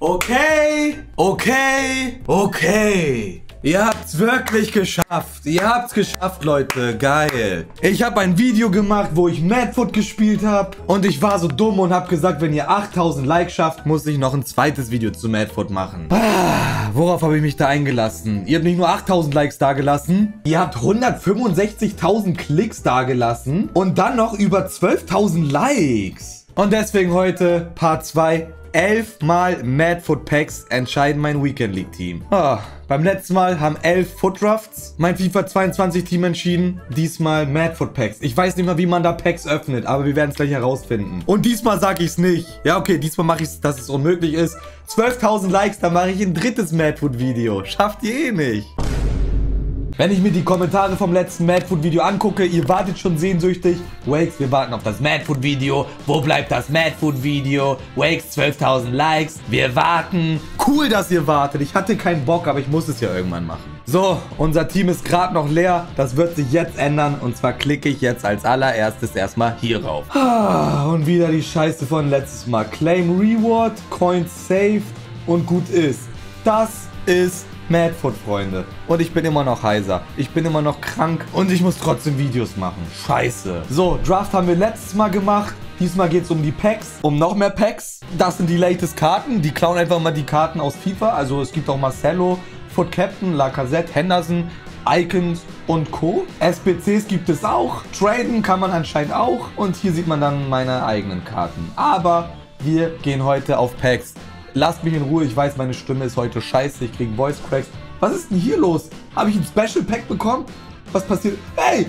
Okay. Ihr habt's wirklich geschafft. Ihr habt's geschafft, Leute. Geil. Ich habe ein Video gemacht, wo ich Madfoot gespielt habe. Und ich war so dumm und habe gesagt, wenn ihr 8000 Likes schafft, muss ich noch ein zweites Video zu Madfoot machen. Worauf habe ich mich da eingelassen? Ihr habt nicht nur 8000 Likes dagelassen, ihr habt 165.000 Klicks dagelassen und dann noch über 12.000 Likes. Und deswegen heute Part 2. 11 Mal Madfoot Packs entscheiden mein Weekend League Team. Beim letzten Mal haben 11 Foot Drafts mein FIFA 22 Team entschieden. Diesmal Madfoot Packs. Ich weiß nicht mal, wie man da Packs öffnet, aber wir werden es gleich herausfinden. Und diesmal sage ich es nicht. Ja, okay, diesmal mache ich es, dass es unmöglich ist. 12.000 Likes, dann mache ich ein drittes Madfoot Video. Schafft ihr eh nicht. Wenn ich mir die Kommentare vom letzten Madfoot-Video angucke, ihr wartet schon sehnsüchtig. Wakes, wir warten auf das Madfoot-Video. Wo bleibt das Madfoot-Video? Wakes, 12.000 Likes. Wir warten. Cool, dass ihr wartet. Ich hatte keinen Bock, aber ich muss es ja irgendwann machen. So, unser Team ist gerade noch leer. Das wird sich jetzt ändern. Und zwar klicke ich jetzt als allererstes erstmal hier rauf. Und wieder die Scheiße von letztes Mal. Claim Reward, Coins saved und gut ist. Das ist Madfoot, Freunde. Und ich bin immer noch heiser. Ich bin immer noch krank. Und ich muss trotzdem Videos machen. Scheiße. So, Draft haben wir letztes Mal gemacht. Diesmal geht es um die Packs. Um noch mehr Packs. Das sind die latest Karten. Die klauen einfach mal die Karten aus FIFA. Also es gibt auch Marcelo, Foot Captain, Lacazette, Henderson, Icons und Co. SBCs gibt es auch. Traden kann man anscheinend auch. Und hier sieht man dann meine eigenen Karten. Aber wir gehen heute auf Packs. Lasst mich in Ruhe, ich weiß, meine Stimme ist heute scheiße, ich kriege Voice Cracks. Was ist denn hier los? Habe ich ein Special Pack bekommen? Was passiert? Hey!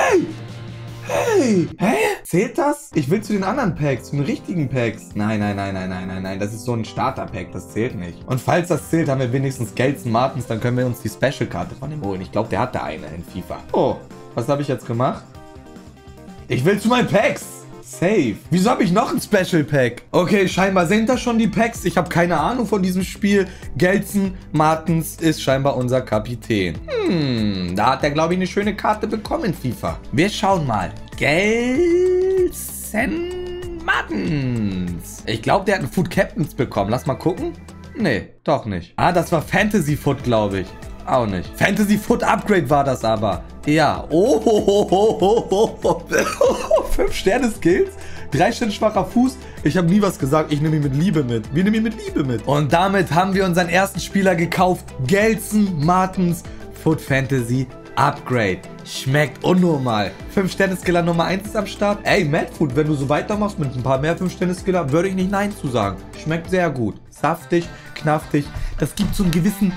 Hä? Zählt das? Ich will zu den anderen Packs, zu den richtigen Packs. Nein, das ist so ein Starter-Pack, das zählt nicht. Und falls das zählt, haben wir wenigstens Gelson Martins, dann können wir uns die Special-Karte von ihm holen. Ich glaube, der hat da eine in FIFA. Oh, was habe ich jetzt gemacht? Ich will zu meinen Packs! Safe. Wieso habe ich noch ein Special Pack? Okay, scheinbar sind das schon die Packs. Ich habe keine Ahnung von diesem Spiel. Gelson Martins ist scheinbar unser Kapitän. Da hat er, glaube ich, eine schöne Karte bekommen in FIFA. Wir schauen mal. Gelson Martins. Ich glaube, der hat einen Foot Captains bekommen. Lass mal gucken. Nee, doch nicht. Das war Fantasy Foot, glaube ich. Auch nicht. Fantasy Foot Upgrade war das aber. Ja. 5 Sterne Skills. 3 Sterne schwacher Fuß. Ich habe nie was gesagt. Ich nehme ihn mit Liebe mit. Wir nehmen ihn mit Liebe mit. Und damit haben wir unseren ersten Spieler gekauft. Gelson Martins Foot Fantasy Upgrade. Schmeckt unnormal. 5 Sterne Skiller Nummer 1 ist am Start. Ey, Madfoot, wenn du so weitermachst mit ein paar mehr 5 Sterne Skiller, würde ich nicht Nein zu sagen. Schmeckt sehr gut. Saftig, knaftig. Das gibt so eine gewisse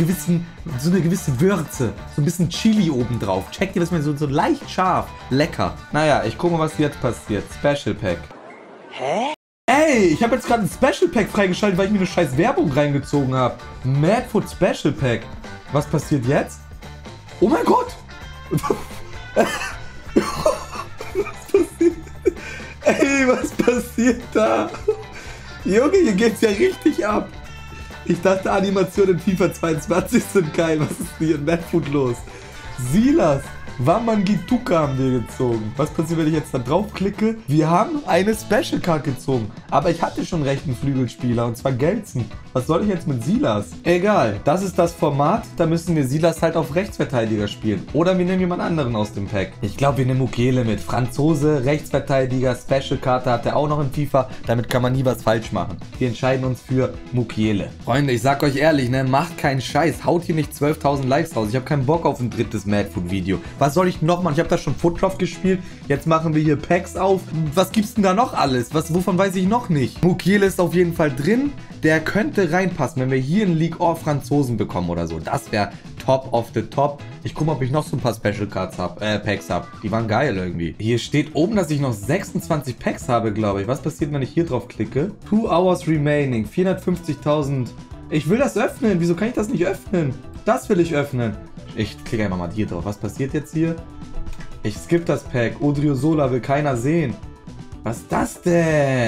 Würze. So ein bisschen Chili obendrauf. Checkt ihr das mal so leicht scharf. Lecker. Naja, ich gucke mal, was jetzt passiert. Special Pack. Hä? Ey, ich habe jetzt gerade ein Special Pack freigeschaltet, weil ich mir eine scheiß Werbung reingezogen habe. Madfoot Special Pack. Was passiert jetzt? Oh mein Gott! Was passiert? Ey, was passiert da? Junge, hier geht's ja richtig ab. Ich dachte, Animationen in FIFA 22 sind geil. Was ist denn hier in Madfoot los? Silas, Wamangituka haben wir gezogen. Was passiert, wenn ich jetzt da draufklicke? Wir haben eine Special Card gezogen. Aber ich hatte schon rechten Flügelspieler, und zwar Gelson. Was soll ich jetzt mit Silas? Egal, das ist das Format. Da müssen wir Silas halt auf Rechtsverteidiger spielen. Oder wir nehmen jemand anderen aus dem Pack. Ich glaube, wir nehmen Mukiele mit. Franzose, Rechtsverteidiger, Special Karte hat er auch noch in FIFA. Damit kann man nie was falsch machen. Wir entscheiden uns für Mukiele. Freunde, ich sag euch ehrlich, ne, macht keinen Scheiß. Haut hier nicht 12.000 Likes raus. Ich habe keinen Bock auf ein drittes Madfoot-Video. Was soll ich noch machen? Ich habe da schon Foot Draft gespielt. Jetzt machen wir hier Packs auf. Was gibt's denn da noch alles? Wovon weiß ich noch nicht? Mukiele ist auf jeden Fall drin. Der könnte reinpassen, wenn wir hier einen League of Franzosen bekommen oder so. Das wäre top of the top. Ich gucke mal, ob ich noch so ein paar Special Cards Packs habe. Die waren geil irgendwie. Hier steht oben, dass ich noch 26 Packs habe, glaube ich. Was passiert, wenn ich hier drauf klicke? 2 hours remaining. 450.000. Ich will das öffnen. Wieso kann ich das nicht öffnen? Das will ich öffnen. Ich klicke einfach mal hier drauf. Was passiert jetzt hier? Ich skippe das Pack. Odriozola will keiner sehen. Was ist das denn?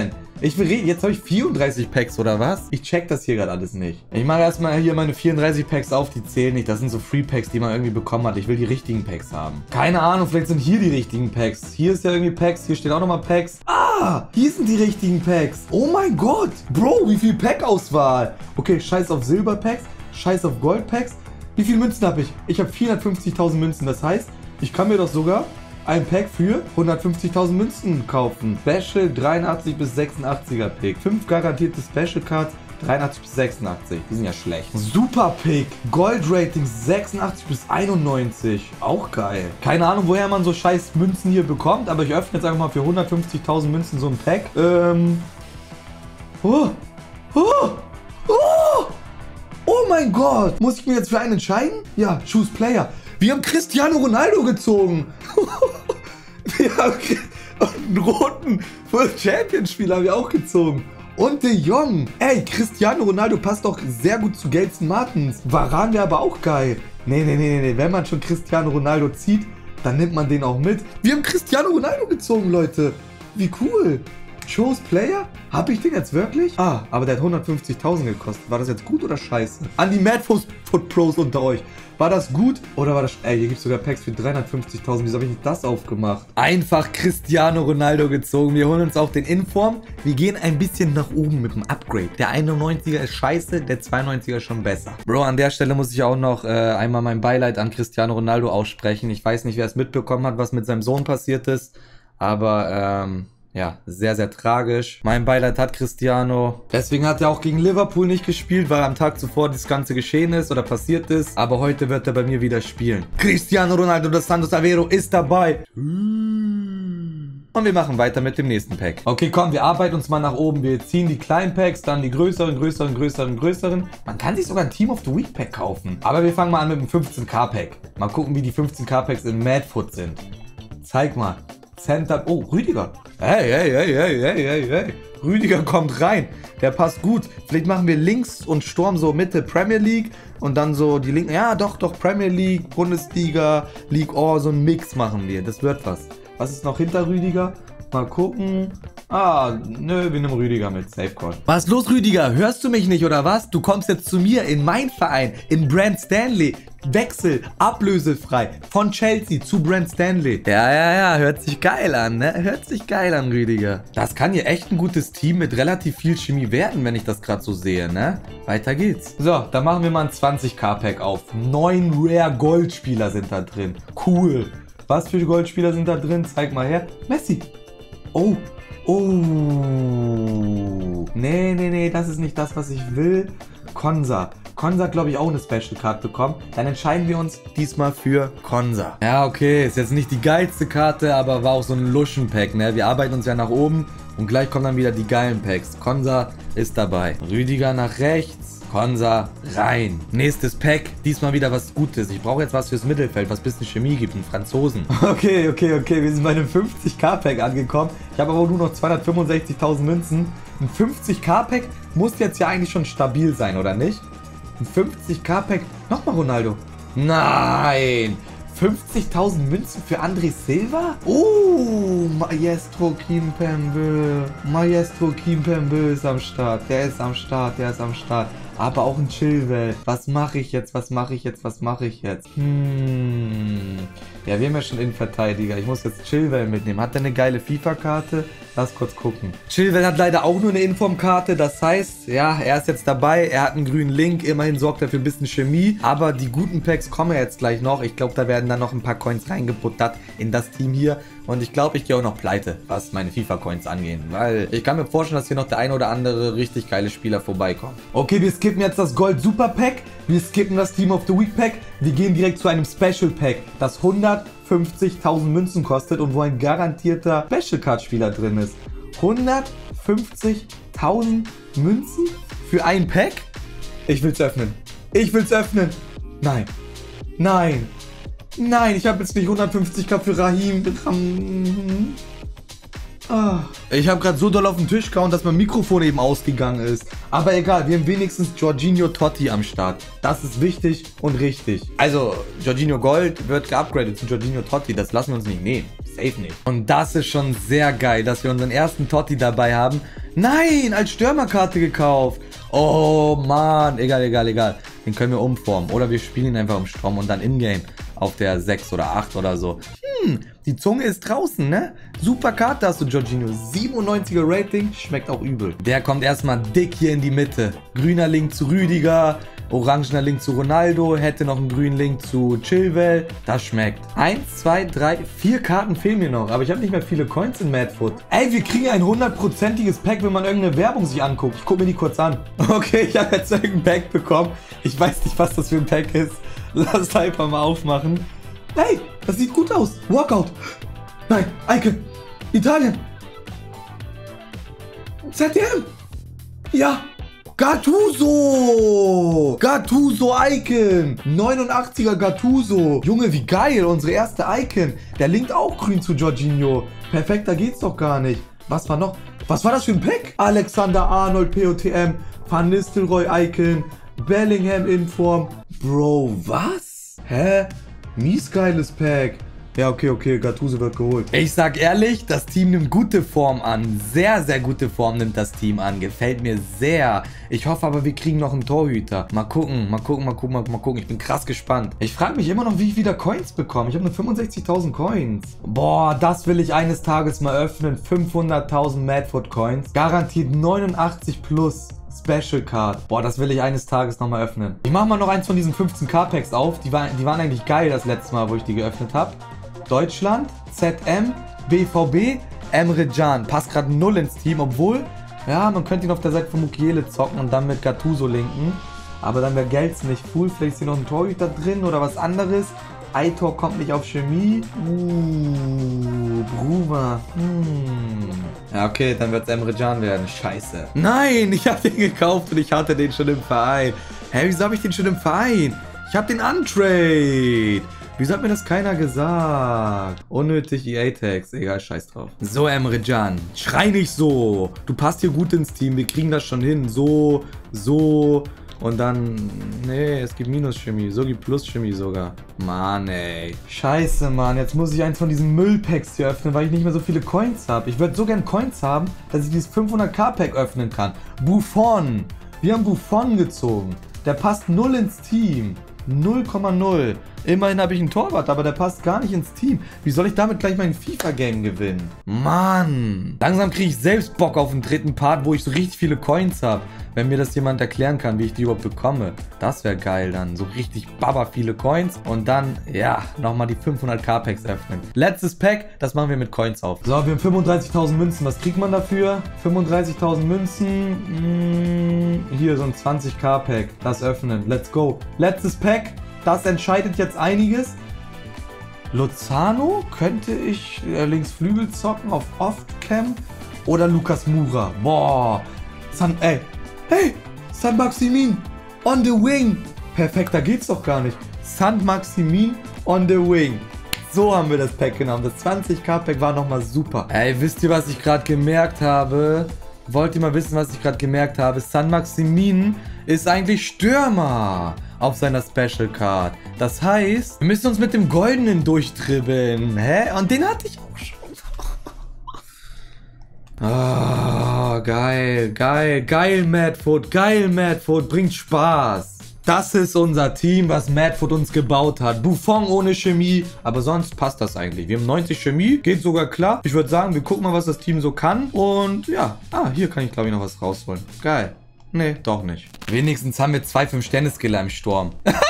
Ich will reden, jetzt habe ich 34 Packs oder was? Ich check das hier gerade alles nicht. Ich mache erstmal hier meine 34 Packs auf, die zählen nicht. Das sind so Free Packs, die man irgendwie bekommen hat. Ich will die richtigen Packs haben. Keine Ahnung, vielleicht sind hier die richtigen Packs. Hier ist ja irgendwie Packs, hier stehen auch nochmal Packs. Ah, hier sind die richtigen Packs. Oh mein Gott. Bro, wie viel Pack-Auswahl. Okay, scheiß auf Silber-Packs, scheiß auf Gold-Packs. Wie viele Münzen habe ich? Ich habe 450.000 Münzen. Das heißt, ich kann mir doch sogar ein Pack für 150.000 Münzen kaufen. Special 83 bis 86er Pick. 5 garantierte Special Cards. 83 bis 86. Die sind ja schlecht. Super Pick. Gold Rating 86 bis 91. Auch geil. Keine Ahnung, woher man so scheiß Münzen hier bekommt. Aber ich öffne jetzt einfach mal für 150.000 Münzen so ein Pack. Oh mein Gott. Muss ich mir jetzt für einen entscheiden? Ja, Choose Player. Wir haben Cristiano Ronaldo gezogen. Wir haben einen roten World Champion Spieler haben wir auch gezogen. Und De Jong. Ey, Cristiano Ronaldo passt doch sehr gut zu Gelson Martins. Varane wäre aber auch geil. Nee. Wenn man schon Cristiano Ronaldo zieht, dann nimmt man den auch mit. Wir haben Cristiano Ronaldo gezogen, Leute. Wie cool. Chose Player? Habe ich den jetzt wirklich? Ah, aber der hat 150.000 gekostet. War das jetzt gut oder scheiße? An die Madfoot Pros unter euch. War das gut oder war das... Ey, hier gibt es sogar Packs für 350.000. Wieso habe ich nicht das aufgemacht? Einfach Cristiano Ronaldo gezogen. Wir holen uns auch den Inform. Wir gehen ein bisschen nach oben mit dem Upgrade. Der 91er ist scheiße, der 92er ist schon besser. Bro, an der Stelle muss ich auch noch einmal mein Beileid an Cristiano Ronaldo aussprechen. Ich weiß nicht, wer es mitbekommen hat, was mit seinem Sohn passiert ist. Aber, ja, sehr, sehr tragisch. Mein Beileid hat Cristiano. Deswegen hat er auch gegen Liverpool nicht gespielt, weil am Tag zuvor das Ganze geschehen ist oder passiert ist. Aber heute wird er bei mir wieder spielen. Cristiano Ronaldo dos Santos Aveiro ist dabei. Und wir machen weiter mit dem nächsten Pack. Okay, komm, wir arbeiten uns mal nach oben. Wir ziehen die kleinen Packs, dann die größeren. Man kann sich sogar ein Team of the Week Pack kaufen. Aber wir fangen mal an mit dem 15k Pack. Mal gucken, wie die 15k Packs in Madfoot sind. Zeig mal. Center. Oh, Rüdiger. Hey. Rüdiger kommt rein. Der passt gut. Vielleicht machen wir links und Sturm so Mitte Premier League und dann so die linken. Ja, doch, Premier League, Bundesliga, League Oh, so ein Mix machen wir. Das wird was. Was ist noch hinter Rüdiger? Mal gucken. Ah, nö, wir nehmen Rüdiger mit. Safe Call. Was ist los, Rüdiger? Hörst du mich nicht, oder was? Du kommst jetzt zu mir in mein Verein, in Brand Stanley. Wechsel, ablösefrei. Von Chelsea zu Brand Stanley. Ja. Hört sich geil an, ne? Hört sich geil an, Rüdiger. Das kann hier echt ein gutes Team mit relativ viel Chemie werden, wenn ich das gerade so sehe, ne? Weiter geht's. So, dann machen wir mal ein 20k Pack auf. 9 Rare Goldspieler sind da drin. Cool. Was für Goldspieler sind da drin? Zeig mal her. Messi. Oh. Nee, das ist nicht das, was ich will. Konsa hat, glaube ich, auch eine Special Card bekommen. Dann entscheiden wir uns diesmal für Konsa. Ja, okay, ist jetzt nicht die geilste Karte, aber war auch so ein Luschen-Pack, ne? Wir arbeiten uns ja nach oben und gleich kommen dann wieder die geilen Packs. Konsa ist dabei. Rüdiger nach rechts. Konsa rein. Nächstes Pack. Diesmal wieder was Gutes. Ich brauche jetzt was fürs Mittelfeld, was ein bisschen Chemie gibt. Einen Franzosen. Okay. Wir sind bei einem 50k Pack angekommen. Ich habe aber nur noch 265.000 Münzen. Ein 50k Pack muss jetzt ja eigentlich schon stabil sein, oder nicht? Ein 50k Pack. Nochmal Ronaldo. Nein. 50.000 Münzen für André Silva? Oh, Maestro Kimpembe. Maestro Kimpembe ist am Start. Der ist am Start. Aber auch ein Chilwell. Was mache ich jetzt? Ja, wir haben ja schon Innenverteidiger. Ich muss jetzt Chilwell mitnehmen. Hat der eine geile FIFA-Karte? Lass kurz gucken. Chilwell hat leider auch nur eine Inform-Karte. Das heißt, ja, er ist jetzt dabei. Er hat einen grünen Link. Immerhin sorgt er für ein bisschen Chemie. Aber die guten Packs kommen jetzt gleich noch. Ich glaube, da werden dann noch ein paar Coins reingebuttert in das Team hier. Und ich glaube, ich gehe auch noch pleite, was meine FIFA-Coins angehen. Weil ich kann mir vorstellen, dass hier noch der ein oder andere richtig geile Spieler vorbeikommt. Okay, wir skippen jetzt das Gold-Super-Pack. Wir skippen das Team of the Week-Pack. Wir gehen direkt zu einem Special-Pack, das 150.000 Münzen kostet und wo ein garantierter Special-Card-Spieler drin ist. 150.000 Münzen für ein Pack? Ich will's öffnen. Nein, ich habe jetzt nicht 150k für Raheem. Ich habe gerade so doll auf den Tisch gehauen, dass mein Mikrofon eben ausgegangen ist. Aber egal, wir haben wenigstens Jorginho Totti am Start. Das ist wichtig und richtig. Also, Jorginho Gold wird geupgradet zu Jorginho Totti. Das lassen wir uns nicht nehmen. Safe nicht. Und das ist schon sehr geil, dass wir unseren ersten Totti dabei haben. Nein, als Stürmerkarte gekauft. Oh, Mann. Egal. Den können wir umformen. Oder wir spielen ihn einfach im Strom und dann in-game auf der 6 oder 8 oder so. Die Zunge ist draußen, ne? Super Karte hast du, Jorginho. 97er Rating, schmeckt auch übel. Der kommt erstmal dick hier in die Mitte. Grüner Link zu Rüdiger, orangener Link zu Ronaldo, hätte noch einen grünen Link zu Chilwell. Das schmeckt. 1, 2, 3, 4 Karten fehlen mir noch, aber ich habe nicht mehr viele Coins in Madfoot. Ey, wir kriegen ein 100%iges Pack, wenn man irgendeine Werbung sich anguckt. Ich gucke mir die kurz an. Okay, ich habe jetzt irgendein Pack bekommen. Ich weiß nicht, was das für ein Pack ist. Lass einfach mal aufmachen. Hey, das sieht gut aus. Walkout. Nein, Icon. Italien. ZDM. Ja. Gattuso. Gattuso Icon. 89er Gattuso. Junge, wie geil. Unsere erste Icon. Der linkt auch grün zu Jorginho. Perfekter geht's doch gar nicht. Was war noch? Was war das für ein Pack? Alexander Arnold POTM. Van Nistelrooy Icon. Bellingham Inform. Bro, was? Hä? Mies geiles Pack. Ja, okay, Gattuso wird geholt. Ich sag ehrlich, das Team nimmt gute Form an. Sehr, sehr gute Form nimmt das Team an. Gefällt mir sehr. Ich hoffe aber, wir kriegen noch einen Torhüter. Mal gucken. Ich bin krass gespannt. Ich frage mich immer noch, wie ich wieder Coins bekomme. Ich habe nur 65.000 Coins. Boah, das will ich eines Tages mal öffnen. 500.000 Madfoot Coins. Garantiert 89 plus. Special Card. Boah, das will ich eines Tages nochmal öffnen. Ich mache mal noch eins von diesen 15k Packs auf. Die waren eigentlich geil das letzte Mal, wo ich die geöffnet habe. Deutschland, ZM, BVB, Emre Can. Passt gerade 0 ins Team, obwohl, ja, man könnte ihn auf der Seite von Mukiele zocken und dann mit Gattuso linken. Aber dann wäre Geld nicht full. Vielleicht ist hier noch ein Torhüter drin oder was anderes. Aitor kommt nicht auf Chemie. Bruder. Ja, okay, dann wird es Emre Can werden. Scheiße. Nein, ich habe den gekauft und ich hatte den schon im Verein. Hä, wieso habe ich den schon im Verein? Ich habe den Untrade. Wieso hat mir das keiner gesagt? Unnötig EA-Tags. Egal, scheiß drauf. So, Emre Can. Schrei nicht so. Du passt hier gut ins Team. Wir kriegen das schon hin. So. Und dann, nee, es gibt Minus-Chemie. So gibt Plus-Chemie sogar. Mann, ey. Scheiße, Mann. Jetzt muss ich eins von diesen Müllpacks hier öffnen, weil ich nicht mehr so viele Coins habe. Ich würde so gern Coins haben, dass ich dieses 500k-Pack öffnen kann. Buffon. Wir haben Buffon gezogen. Der passt 0 ins Team. 0,0. Immerhin habe ich einen Torwart, aber der passt gar nicht ins Team. Wie soll ich damit gleich mein FIFA-Game gewinnen? Mann. Langsam kriege ich selbst Bock auf den dritten Part, wo ich so richtig viele Coins habe. Wenn mir das jemand erklären kann, wie ich die überhaupt bekomme. Das wäre geil dann. So richtig baba viele Coins. Und dann, ja, nochmal die 500k Packs öffnen. Letztes Pack, das machen wir mit Coins auf. So, wir haben 35.000 Münzen. Was kriegt man dafür? 35.000 Münzen. Hier, so ein 20k Pack. Das öffnen. Let's go. Letztes Pack. Das entscheidet jetzt einiges. Lozano könnte ich links Flügel zocken auf Off-Cam. Oder Lucas Moura. Boah. Hey, Saint-Maximin on the wing. Perfekt, da geht's doch gar nicht. Saint-Maximin on the wing. So haben wir das Pack genommen. Das 20k Pack war nochmal super. Ey, wisst ihr, was ich gerade gemerkt habe? Wollt ihr mal wissen, was ich gerade gemerkt habe? Saint-Maximin ist eigentlich Stürmer auf seiner Special Card. Das heißt, wir müssen uns mit dem Goldenen durchtribbeln. Hä? Und den hatte ich auch schon. Ah, geil, Madfoot, bringt Spaß. Das ist unser Team, was Madfoot uns gebaut hat. Buffon ohne Chemie, aber sonst passt das eigentlich. Wir haben 90 Chemie, geht sogar klar. Ich würde sagen, wir gucken mal, was das Team so kann. Und ja, hier kann ich glaube ich noch was rausholen. Geil. Nee, doch nicht. Wenigstens haben wir 2 5-Sterne-Skiller im Sturm.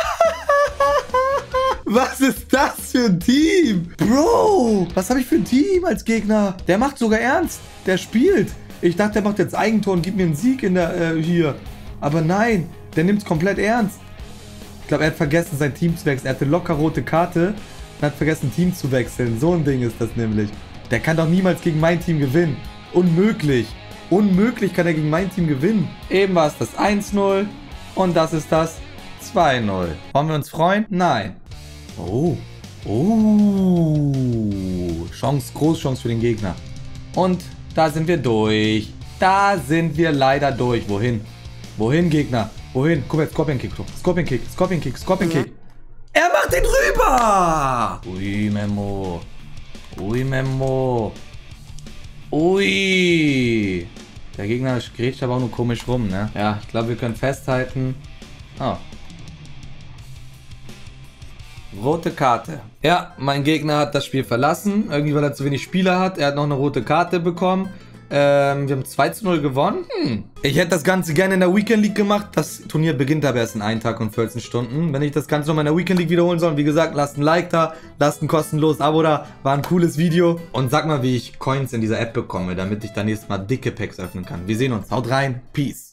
Was ist das für ein Team? Bro, was habe ich für ein Team als Gegner? Der macht sogar ernst. Der spielt. Ich dachte, der macht jetzt Eigentor und gibt mir einen Sieg in der, hier. Aber nein, der nimmt es komplett ernst. Ich glaube, er hat vergessen, sein Team zu wechseln. Er hatte locker rote Karte und hat vergessen, Team zu wechseln. So ein Ding ist das nämlich. Der kann doch niemals gegen mein Team gewinnen. Unmöglich. Unmöglich kann er gegen mein Team gewinnen. Eben war es das 1-0 und das ist das 2-0. Wollen wir uns freuen? Nein. Oh. Chance, Großchance für den Gegner. Und da sind wir durch. Da sind wir leider durch. Wohin? Wohin, Gegner? Wohin? Guck jetzt, Scorpion Kick. Scorpion Kick. Er macht den rüber! Ui, Memo. Ui. Der Gegner grätscht aber auch nur komisch rum, ne? Ja, ich glaube, wir können festhalten. Oh. Rote Karte. Ja, mein Gegner hat das Spiel verlassen. Irgendwie, weil er zu wenig Spieler hat. Er hat noch eine rote Karte bekommen. Wir haben 2:0 gewonnen. Ich hätte das Ganze gerne in der Weekend League gemacht. Das Turnier beginnt aber erst in 1 Tag und 14 Stunden. Wenn ich das Ganze nochmal in der Weekend League wiederholen soll, wie gesagt, lasst ein Like da, lasst ein kostenloses Abo da. War ein cooles Video. Und sag mal, wie ich Coins in dieser App bekomme, damit ich dann nächstes Mal dicke Packs öffnen kann. Wir sehen uns. Haut rein. Peace.